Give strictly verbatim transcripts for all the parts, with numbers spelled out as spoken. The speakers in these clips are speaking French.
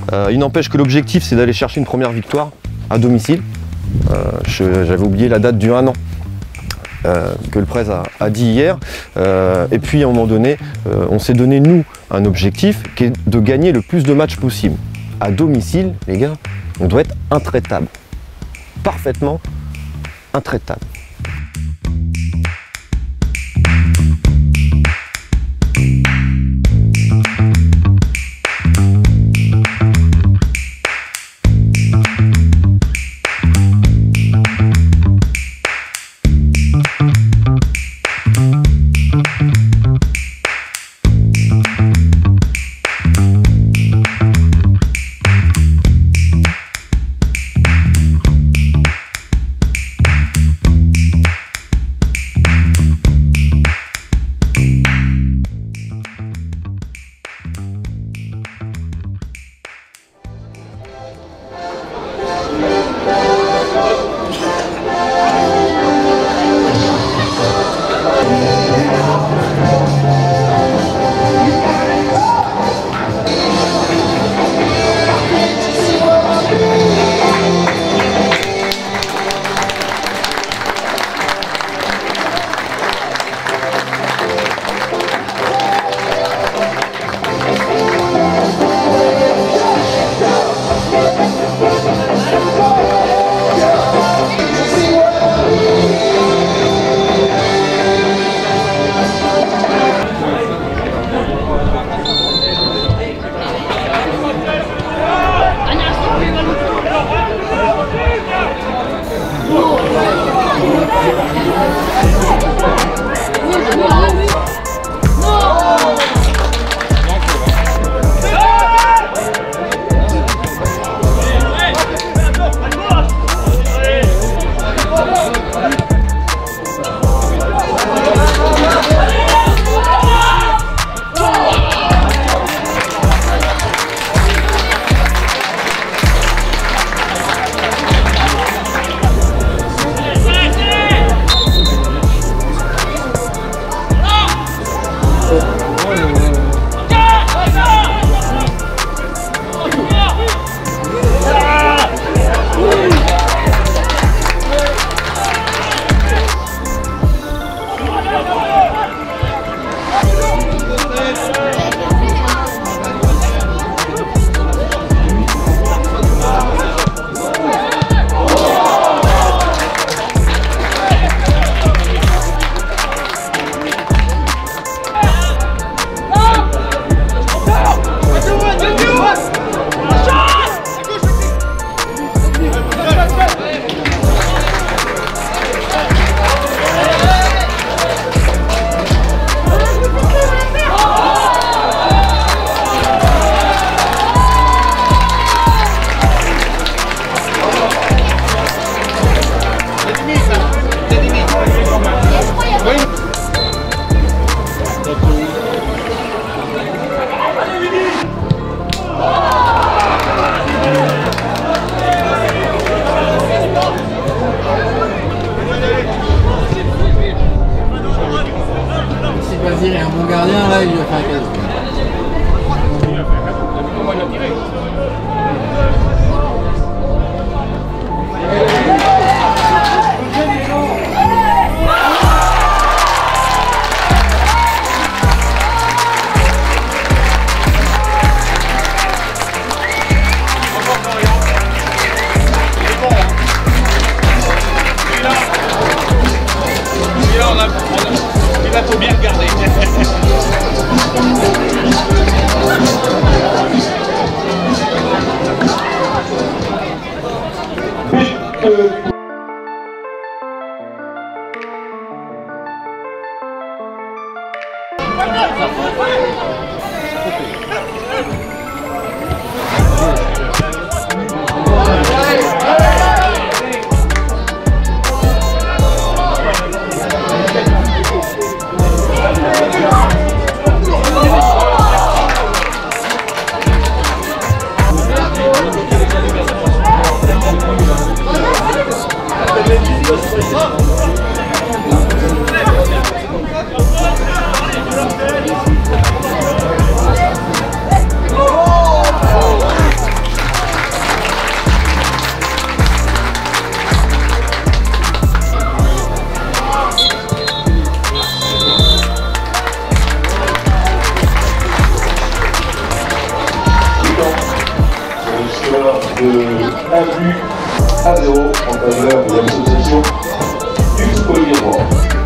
Euh, il n'empêche que l'objectif, c'est d'aller chercher une première victoire à domicile. Euh, J'avais oublié la date du un an euh, que le presse a, a dit hier. Euh, et puis à un moment donné, euh, on s'est donné, nous, un objectif qui est de gagner le plus de matchs possible. À domicile, les gars, on doit être intraitable. Parfaitement intraitable. de un but à zéro en faveur de l'association du Olivier Roy.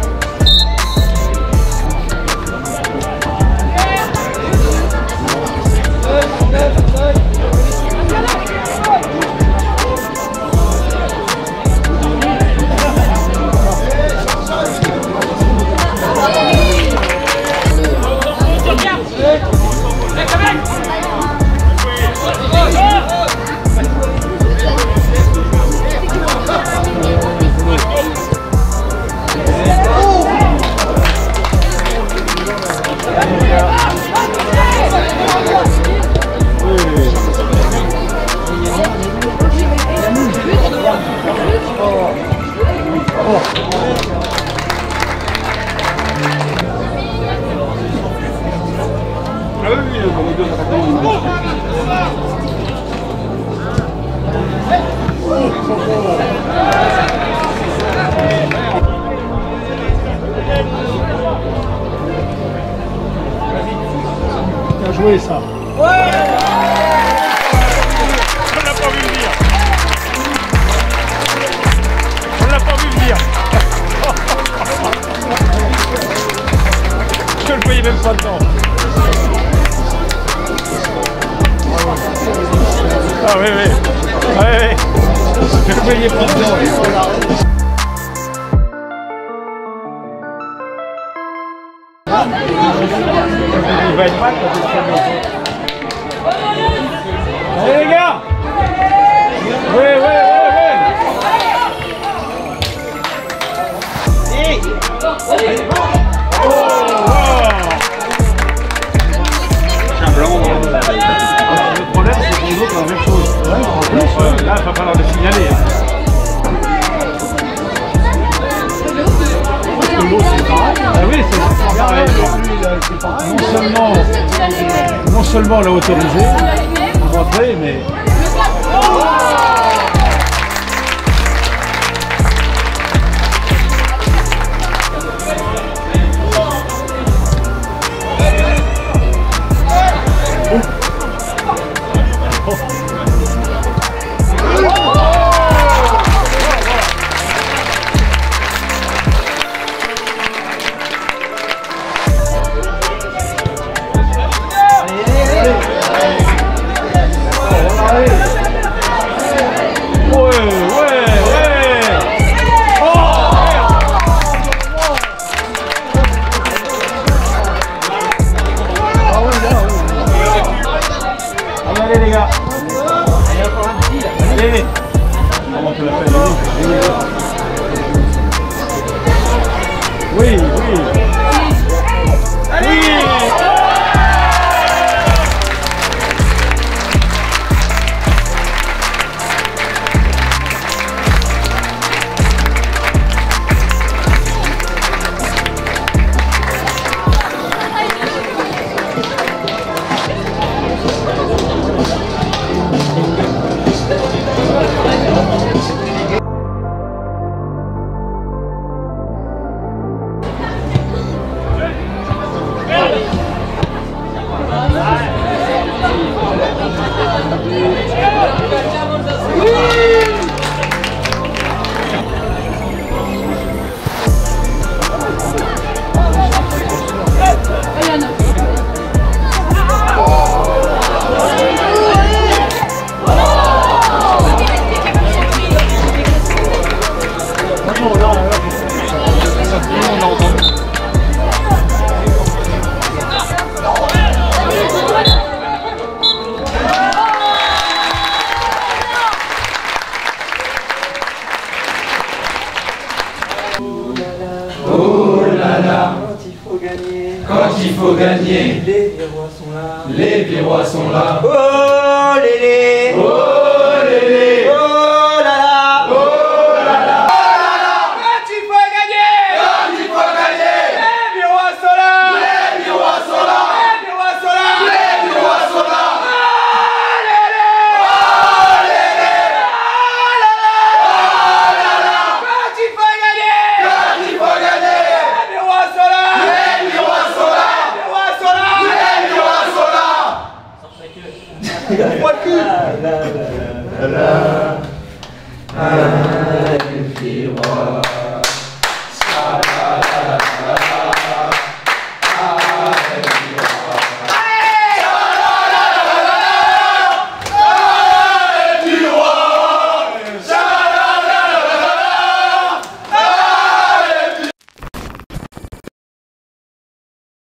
Bien joué ça. Ouais, on l'a pas vu venir. On l'a pas vu venir. Je le voyais même pas dedans. Ah oui, oui. Oui, oui. Je le voyais pas dedans. Il va être mal quand il sera bien. Allez les gars. Oui, oui, oui, oui. Oh, wow. C'est un blanc. Le problème c'est que les autres ont la même chose. En plus, là il va falloir le signaler. L'autre c'est pareil. Ah oui, c'est pareil. Non seulement, non seulement on l'a autorisé pour rentrer, mais... Allez les gars. Allez. Comment tu l'appelles? Oui, oui. Allez. Quand il faut gagner, les Virois sont là. les Virois sont là. Oh lélé, Oh lélé, oh là là, oh là là. quand il faut gagner, Quand il faut gagner, les Virois sont là. les Virois sont là. Les Virois sont là. Les Virois sont là. Oh lélé, Oh lélé, oh là là, oh là là. quand il faut gagner, Quand il faut gagner, les Virois sont là. les Virois sont là. Les Virois sont là. Les Virois sont là. Point de cul. لا أنفراد